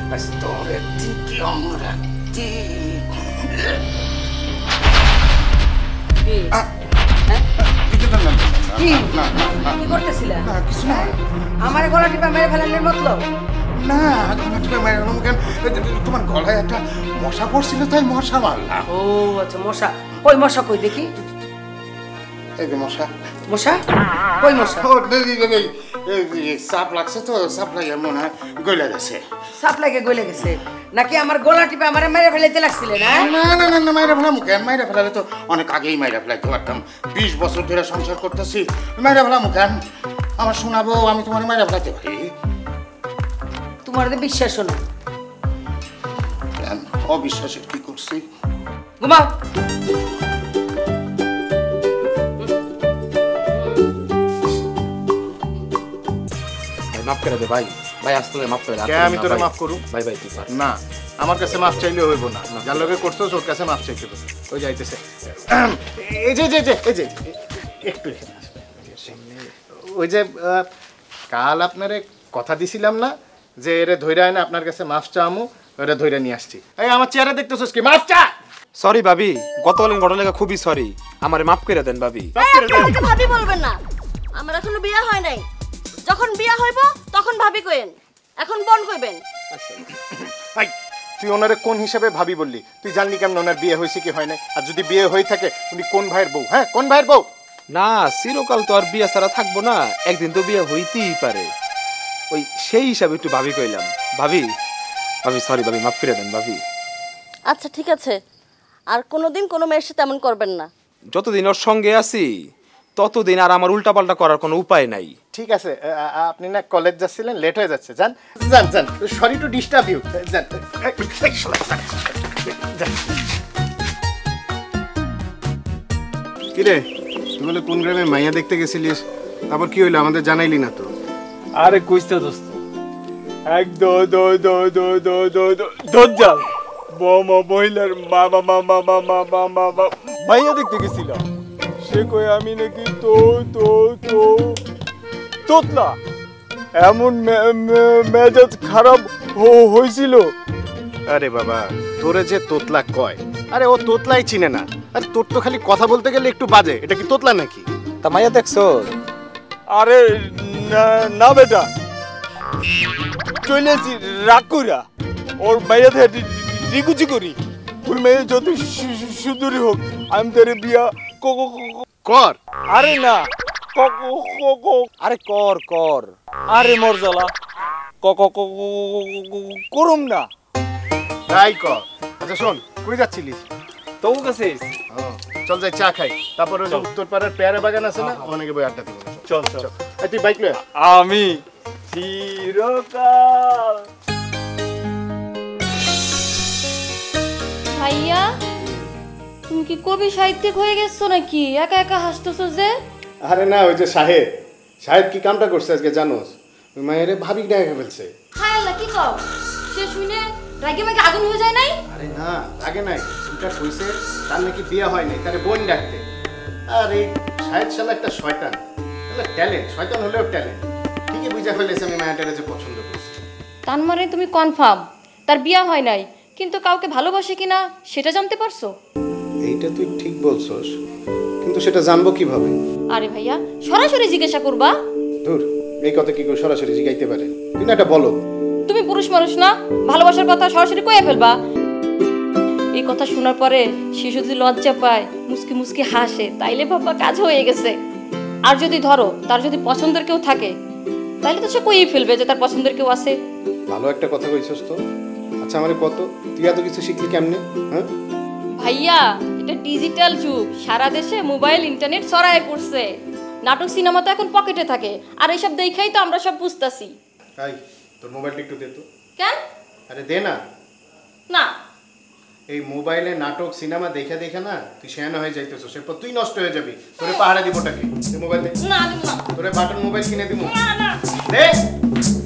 তোর একদিন কি আমার আমার গলা টিপা মেরে ফেলানোর মতলব না, গলা টিপা মেরে ফেলাম কেন? তোমার গলায় একটা মশা পড়ছিল তাই মশা মারলাম। ও আচ্ছা, মশা কই? মশা কই দেখি। এই যে মশা। মশা কই? মশা সাপ লাগছে তো, সাপ লাগে মনে হয় গলে গেছে। সাপ লাগে গলে গেছে নাকি আমার গলা টিপে আমার মেরে ফেলাইতে লাগছিলে? না না না না না, মাইরা ফেলাম কেন? মাইরা ফেলালে তো অনেক আগেই মাইরা ফেলাইতে পারতাম। 20 বছর ধরে সংসার করতেছি, মাইরা ফেলাম কেন? আমার শোনাবো আমি তোমার মাইরা ফেলাতে পারি? তোমার বিশ্বাস হলো কেন? অবিশ্বাসের কি করছি? ঘুমাও। মাফ করে দে ভাই, ভাই আসলে মাফ করে দে। আমি তোরে মাফ করু? ভাই ভাই তুই পার না, আমার কাছে মাফ চাইলে হইব না। যার লগে করছস ওর কাছে মাফ চাইতে হবে। ওই যাইতেছে। এই যে একটু এখানে আসবে। ওই যে কাল আপনারে কথা দিছিলাম না যে এরে ধইরা এনে আপনার কাছে মাফ চামু, ওরে ধইরা নিয়ে আসছি। এই আমার চেহারা দেখতেছস কি? মাফ চা। সরি ভাবি, গতকালের ঘটনা খুবই সরি, আমারে মাফ করে দেন ভাবি। ভাবি বলবেন না, আমার এখনো বিয়ে হয় নাই। যখন বিয়ে হইব তখন ভাবি কইেন, এখন বোন কইবেন। ভাই তুই ওনারে কোন হিসাবে ভাবি বললি? তুই জানলি কেমন ওনার বিয়ে হয়েছে কি হয় নাই? আর যদি বিয়ে হয়ে থাকে উনি কোন ভাইয়ের বউ? হ্যাঁ, কোন ভাইয়ের বউ? না, চিরকাল তো আর বিয়ে ছাড়া থাকবো না, একদিন তো বিয়ে হইতেই পারে। ওই সেই হিসাবে একটু ভাবি কইলাম। ভাবি ভাবি সরি ভাবি, মাফ করে দেন ভাবি। আচ্ছা ঠিক আছে, আর কোনোদিন কোনো মেয়ের সাথে এমন করবেন না। যতদিন ওর সঙ্গে আছি ততদিন আর আমার উল্টাপাল্টা করার কোনো উপায় নাই। ঠিক আছে, আপনি না কলেজ যাচ্ছিলেন, লেট হয়ে যাচ্ছে, যান যান যান। সরি টু ডিস্টার্ব ইউ, যান। কিরে তুই বলে কোন গ্রামে মাইয়া দেখতে গেছিলিস? তারপর কি হইলো আমাদের জানাইলি না তো? আরে কইতে দোস্ত, এক দজ্জাল মহিলার মাইয়া দেখতে গেছিলাম। সে কই আমি নাকি তোতলা। এমন মেজাজ খারাপ হয়েছিল। আরে বাবা, তোরে যে তোতলা কয়, আরে ও তোতলাই চিনে না। আরে তোর তো খালি কথা বলতে গেলে একটু বাজে, এটা কি তোতলা নাকি? তা মাইয়া দেখছো? আরে না বেটা, চলেছি রাগ কইরা ওর মাইয়া রিকুচি করি। ওই মেয়ে যত সুন্দরী হোক, আমি তোর বিয়া কর। আরে না, আরে কর কর। আরে মরজালা করুম না। তাই কর। আচ্ছা শোন, কই যাচ্ছিলিস? তো কাছে চল যাই চা খাই, তারপর ওই যে উত্তর পাড়ার পেয়ারা বাগান আছে না, অনেকে বই আড্ডা দিব। চল চল। তুই বাইক লয়ে আমি চিরকাল। ভাইয়া তুমি কি কবি সাহিত্যিক হয়ে গেছো নাকি? একা একা হাসতেছো যে? আরে না, ওই যে সাহেব কি কামটা করছে আজকে জানোস? ওই মায়েরে ভাবি ডাকে ফেলছে। হায় আল্লাহ, কি কও? সে শুনে রাগে মাগে আগুন হয়ে যায় নাই? আরে না, রাগে নাই, উল্টা কইছে তার নাকি বিয়ে হয় নাই, তারে বোন ডাকতে। আর এই সাহেব শালা একটা শয়তান, ট্যালেন্ট, শয়তান হলেও ট্যালেন্ট। ঠিকই বুঝা ফেলেছে আমি মায়াটারে যে পছন্দ করছি। তার মানে তুমি কনফার্ম তার বিয়ে হয় নাই, কিন্তু কাউকে ভালোবাসে কিনা সেটা জানতে পারছো? এইটা তুই ঠিক বলছস, কিন্তু সেটা জানবো কিভাবে? আরে ভাইয়া সরাসরি জিজ্ঞাসা করবা। ধুর, এই কথা কি করে সরাসরি জিগাইতে পারে? তুই না এটা বলো। তুমি পুরুষ মানুষ না, ভালোবাসার কথা সরাসরি কইয়া ফেলবা। এই কথা শোনার পরে শিশু যদি লজ্জা পায়, মুসকি মুসকি হাসে, তাইলে বাবা কাজ হয়ে গেছে। আর যদি ধরো তার যদি পছন্দের কেউ থাকে, তাইলে তো সে কইই ফেলবে যে তার পছন্দের কেউ আছে। ভালো একটা কথা কইছস তো। আচ্ছা আমারে কত, তুই এত কিছু শিখলি কেমনে? হ্যাঁ ভাইয়া, এটা ডিজিটাল যুগ, সারা দেশে মোবাইল ইন্টারনেট ছড়ায় পড়ছে। নাটক সিনেমা তো এখন পকেটে থাকে, আর এইসব দেখাই তো আমরা সব বুঝতাছি। তাই তোর মোবাইলটা একটু দে তো। কেন? আরে দে না। না, এই মোবাইলে নাটক সিনেমা দেখে দেখে না তুই শেয়ানা হয়ে যাইতেছস, এরপর তুই নষ্ট হয়ে যাবি। তোরে পাহাড়ে দিবটাকে, তুই মোবাইল দে। না দেব না। তোরে বাটন মোবাইল কিনে দিব। না না দে।